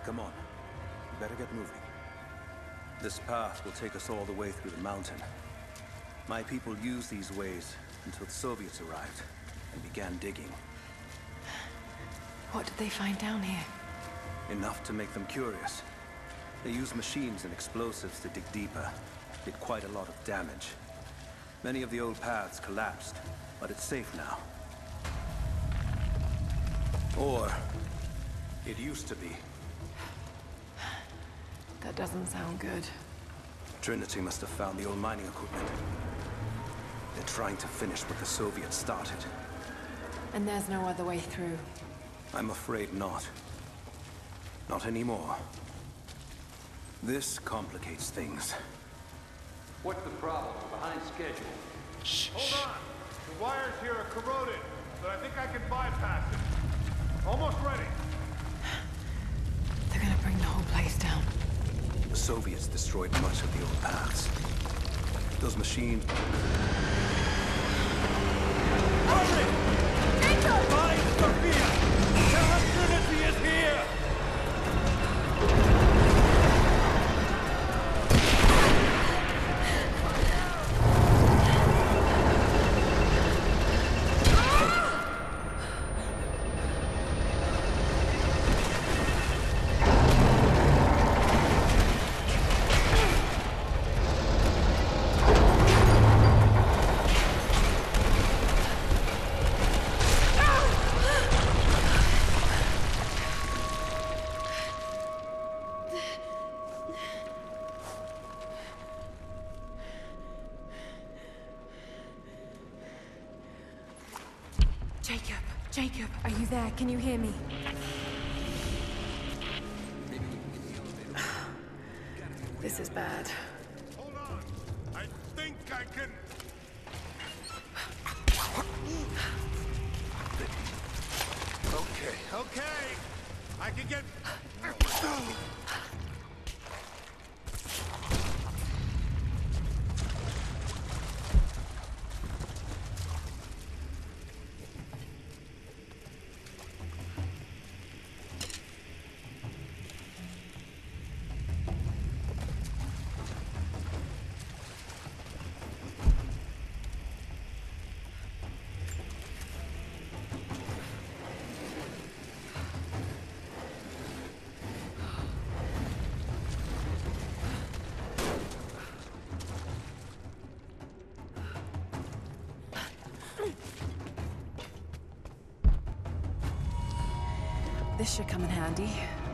Come on. We better get moving. This path will take us all the way through the mountain. My people used these ways until the Soviets arrived and began digging. What did they find down here? Enough to make them curious. They used machines and explosives to dig deeper. Did quite a lot of damage. Many of the old paths collapsed, but it's safe now. Or it used to be. That doesn't sound good. Trinity must have found the old mining equipment. They're trying to finish what the Soviets started. And there's no other way through. I'm afraid not. Not anymore. This complicates things. What's the problem? We're behind schedule. Shh. Hold on. The wires here are corroded, but I think I can bypass it. Almost ready. They're gonna bring the whole place down. The Soviets destroyed much of the old paths. Those machines... Hurry! Find Sophia! Tell her Trinity is here! Jacob, are you there? Can you hear me? This is bad. Hold on. I think I can... Okay. I can get... This should come in handy.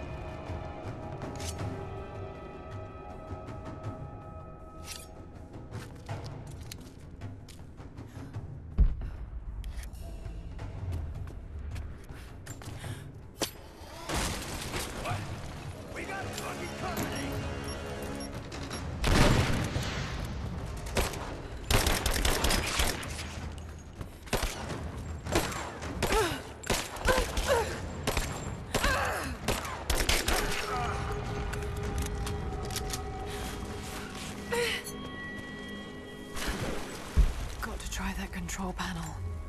Control panel.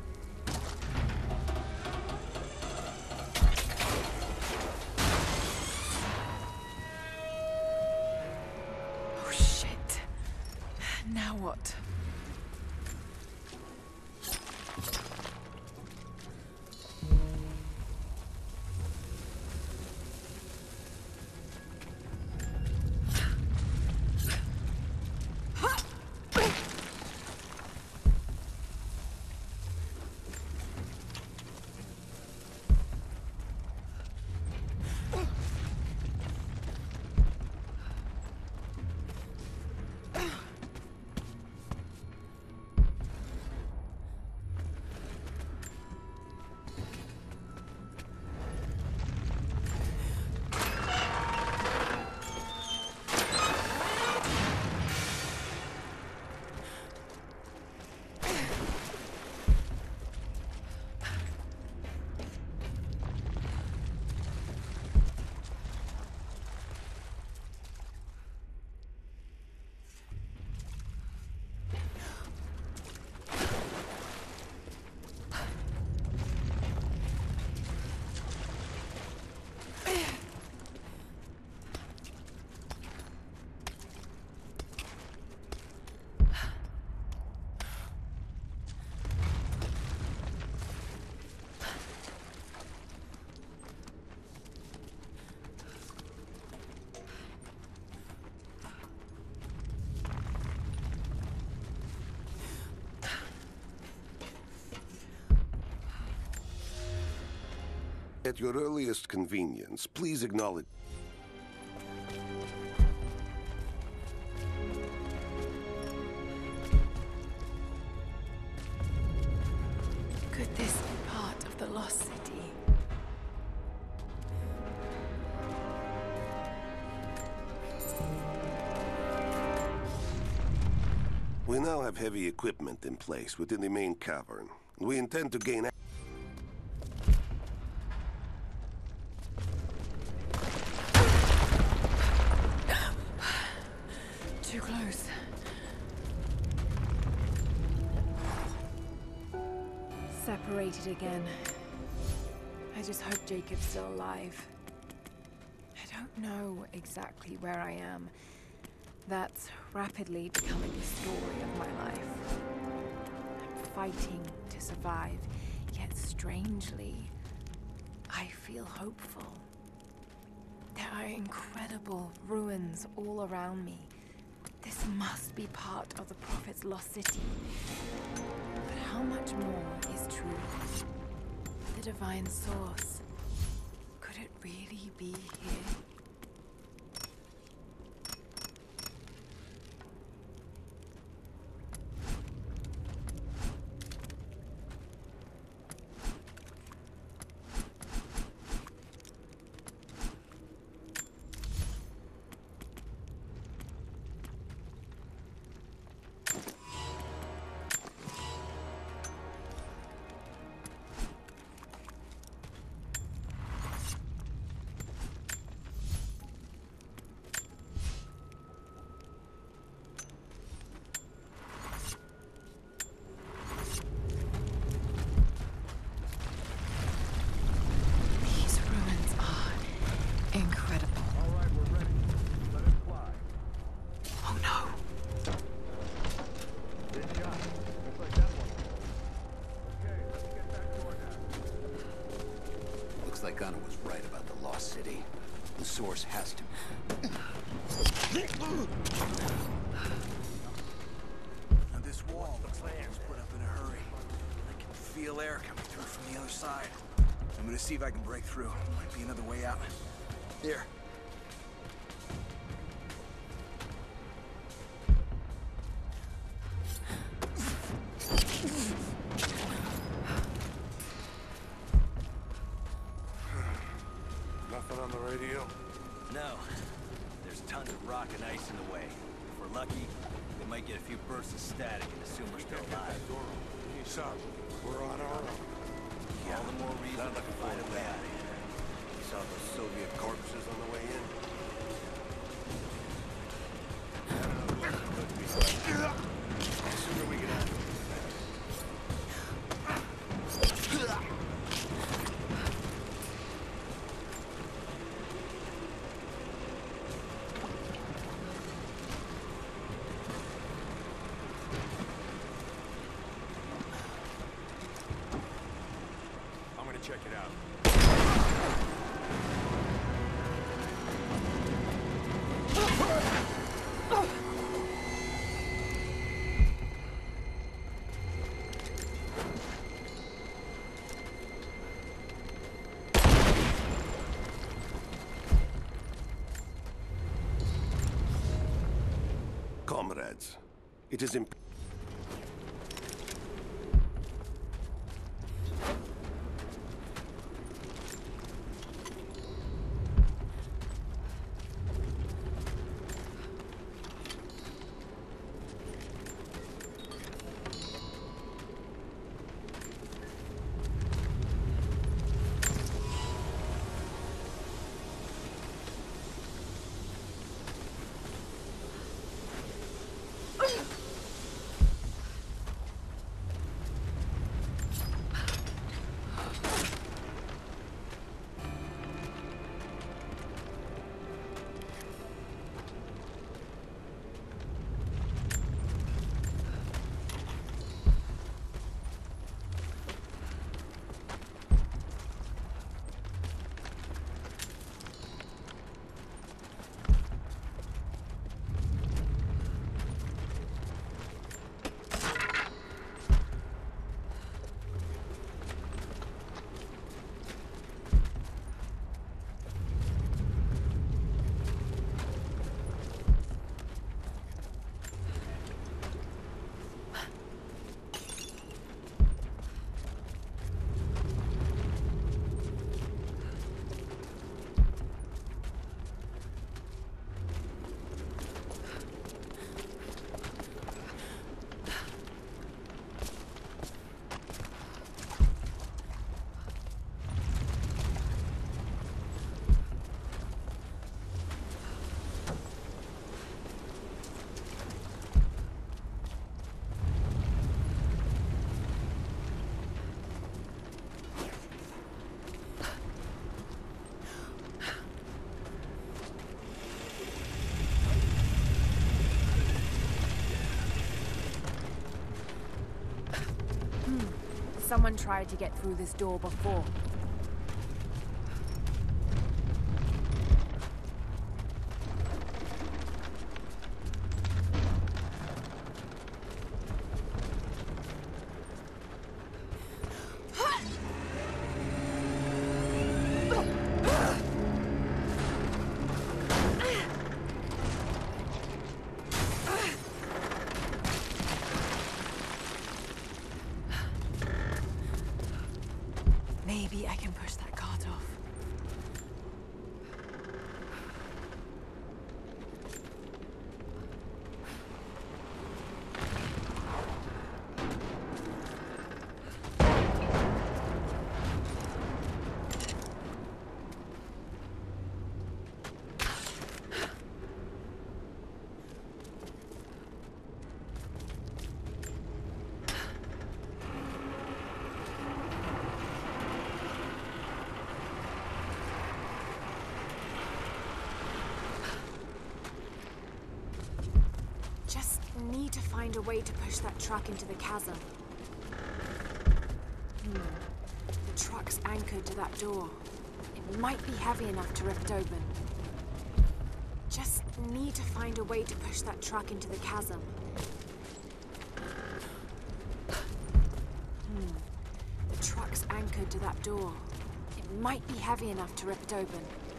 Oh shit. Now what? At your earliest convenience, please acknowledge... Could this be part of the Lost City? We now have heavy equipment in place within the main cavern. We intend to gain... Too close. Separated again. I just hope Jacob's still alive. I don't know exactly where I am. That's rapidly becoming the story of my life. I'm fighting to survive, yet strangely, I feel hopeful. There are incredible ruins all around me. This must be part of the Prophet's lost city. But how much more is true? The divine source. Could it really be here? Gato was right about the lost city. The source has to be. Now this wall looks like it was put up in a hurry. I can feel air coming through from the other side. I'm gonna see if I can break through. Might be another way out. Here. Nothing on the radio? No. There's tons of rock and ice in the way. If we're lucky, we might get a few bursts of static and assume we're still alive. So, we're on our own. All the more reason to find a way out of here. You saw those Soviet corpses on the way in? The sooner we get out of here. Check it out. Comrades, it is important. Someone tried to get through this door before. Maybe I can push that cart off. Just need to find a way to push that truck into the chasm. The truck's anchored to that door. It might be heavy enough to rip it open. Just need to find a way to push that truck into the chasm. The truck's anchored to that door. It might be heavy enough to rip it open.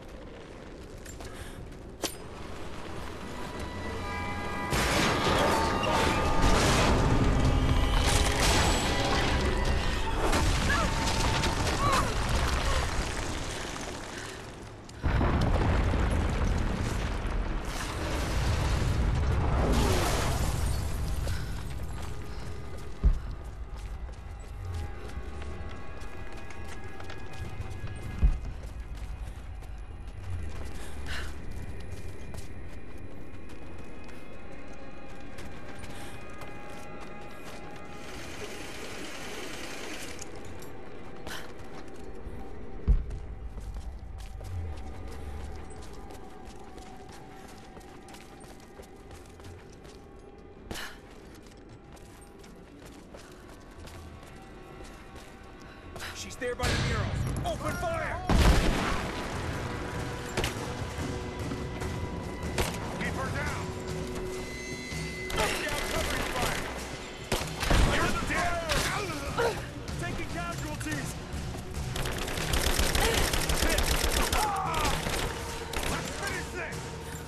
She's there by the murals. Open fire! Keep her down! Down covering fire! You're dead! Taking casualties! Let's finish this!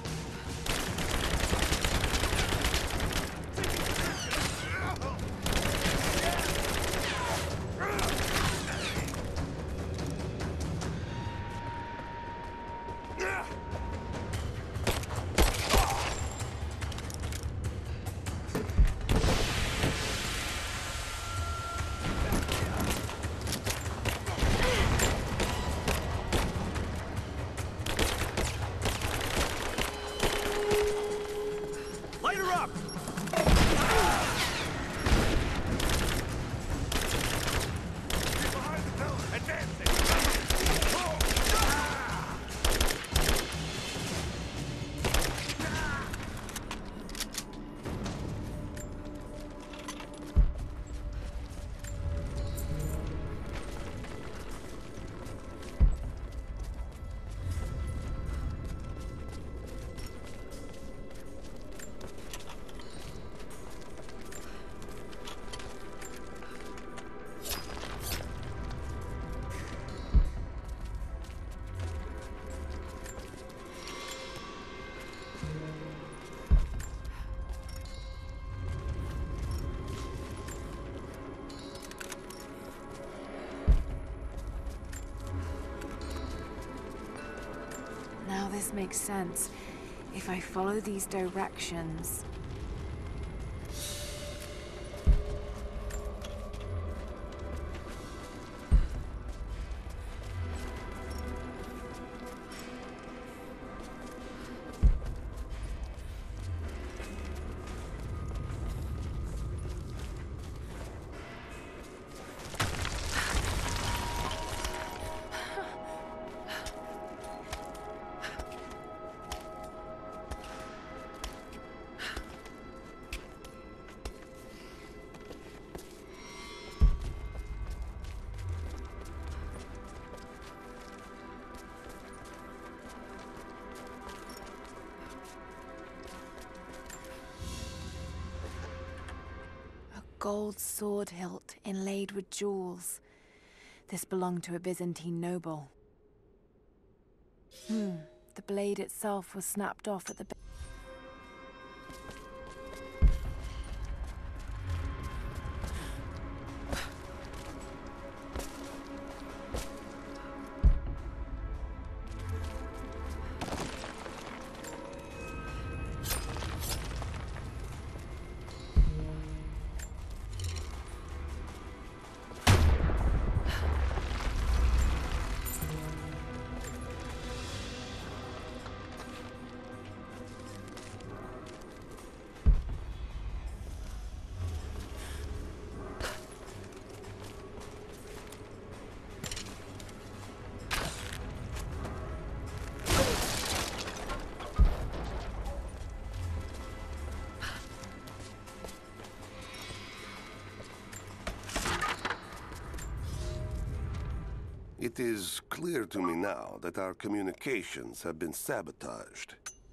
Light her up! Behind the pillar! Advancing! Now this makes sense. If I follow these directions... gold sword hilt inlaid with jewels. This belonged to a Byzantine noble. The blade itself was snapped off at the base. It is clear to me now that our communications have been sabotaged.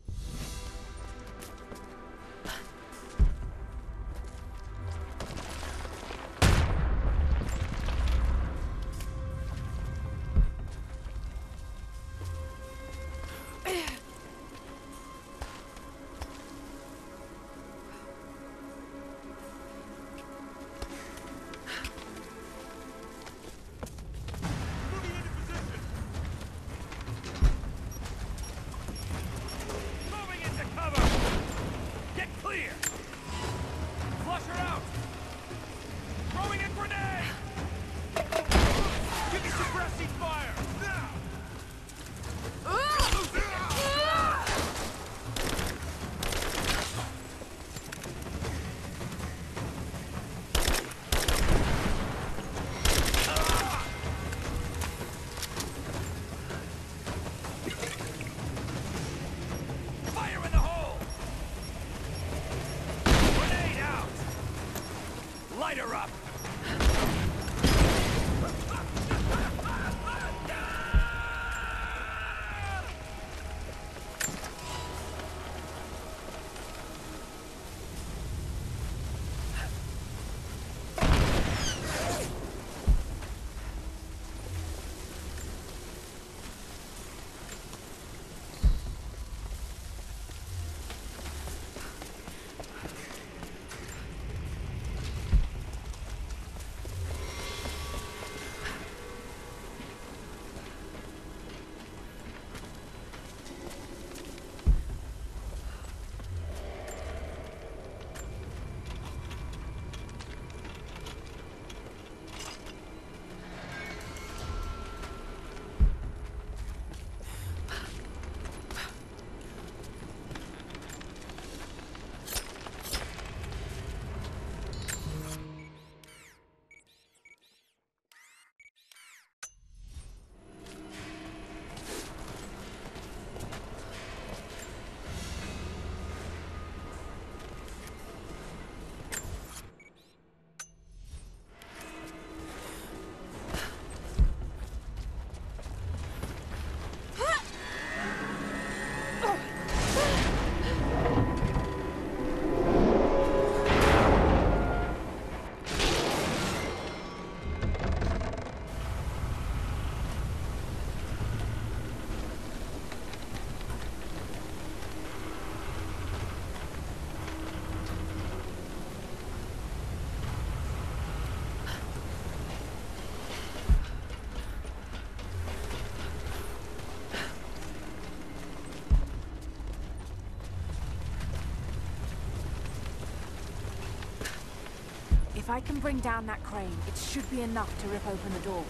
If I can bring down that crane, it should be enough to rip open the door.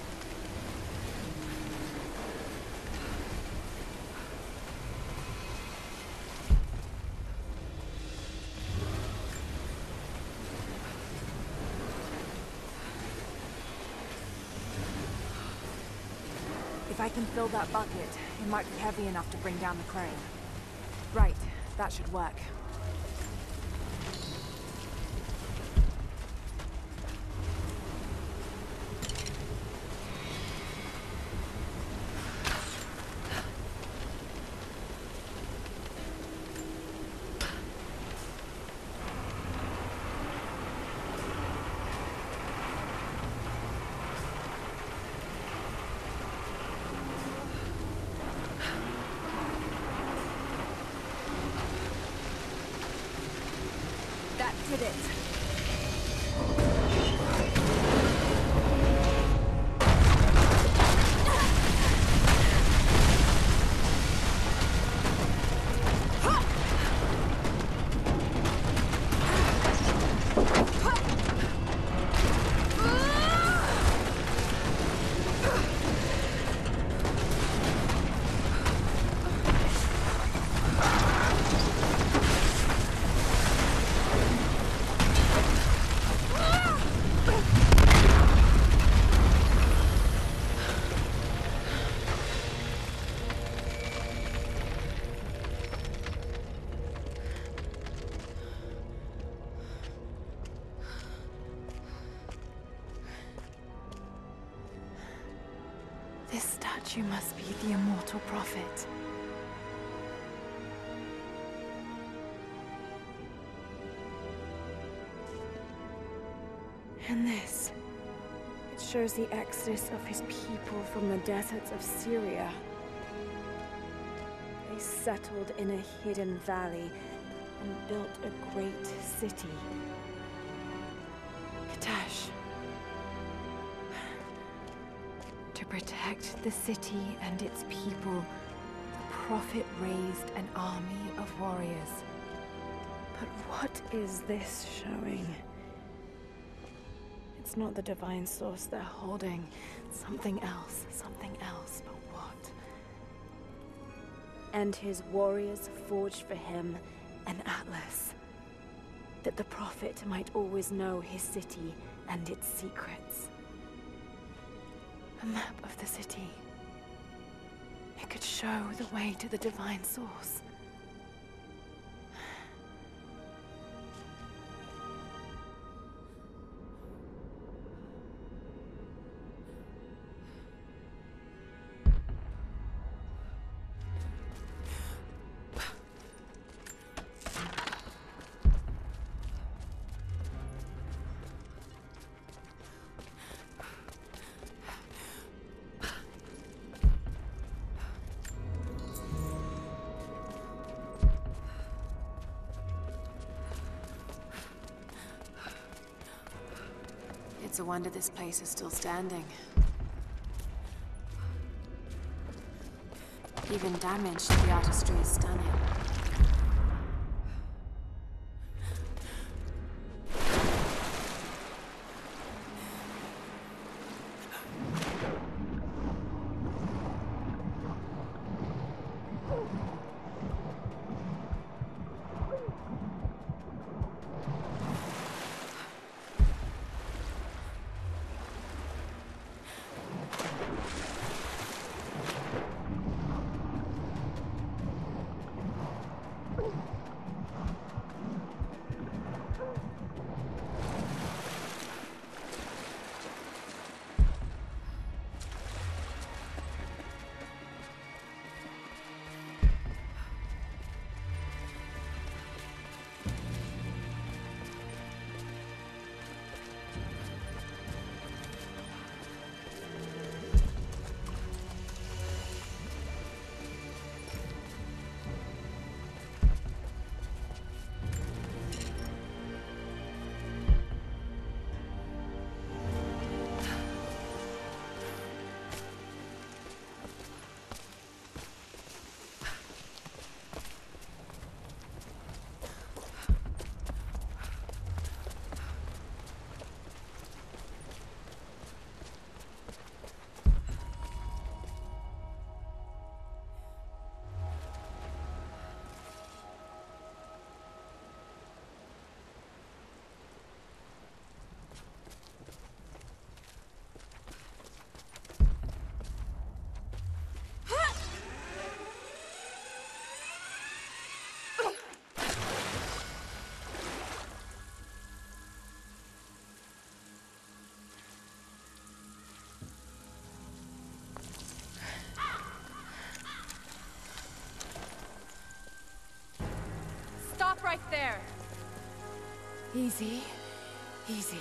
If I can fill that bucket, it might be heavy enough to bring down the crane. Right, that should work. wanted it. This statue must be the immortal prophet. And this, it shows the exodus of his people from the deserts of Syria. They settled in a hidden valley and built a great city. Katash. To protect the city and its people, the prophet raised an army of warriors. But what is this showing? It's not the divine source they're holding. Something else, but what? And his warriors forged for him an atlas, that the prophet might always know his city and its secrets. A map of the city. It could show the way to the divine source. It's a wonder this place is still standing. Even damaged, the artistry is stunning. Stop right there! Easy. Easy.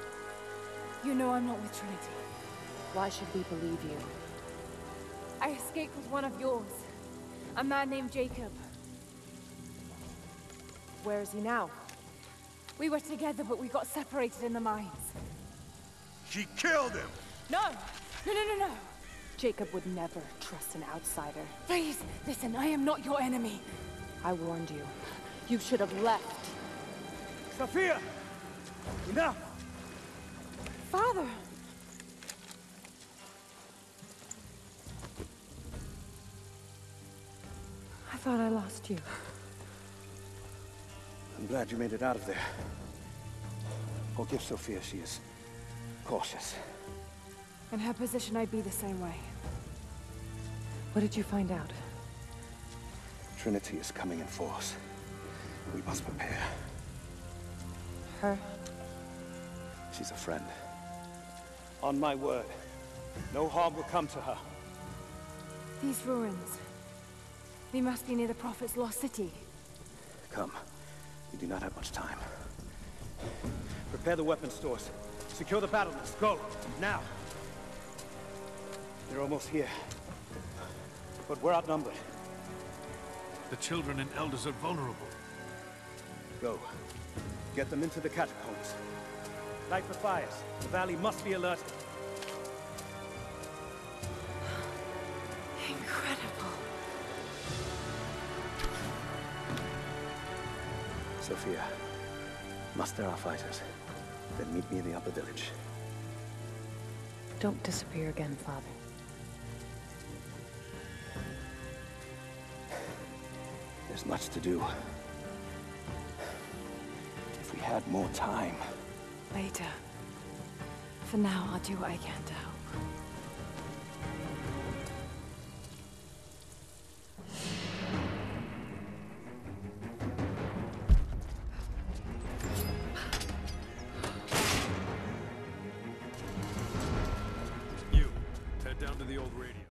You know I'm not with Trinity. Why should we believe you? I escaped with one of yours. A man named Jacob. Where is he now? We were together, but we got separated in the mines. She killed him! No! No. Jacob would never trust an outsider. Please, listen, I am not your enemy. I warned you. You should have left. Sophia! Enough! Father! I thought I lost you. I'm glad you made it out of there. Forgive Sophia, she is cautious. In her position, I'd be the same way. What did you find out? Trinity is coming in force. We must prepare. Her? She's a friend. On my word, no harm will come to her. These ruins. They must be near the Prophet's lost city. Come. We do not have much time. Prepare the weapon stores. Secure the battlements. Go! Now! They're almost here. But we're outnumbered. The children and elders are vulnerable. Go. Get them into the catacombs. Light the fires. The valley must be alerted. Incredible. Sophia, muster our fighters. Then meet me in the upper village. Don't disappear again, Father. There's much to do. If we had more time. Later. For now, I'll do what I can to help. You, head down to the old radio.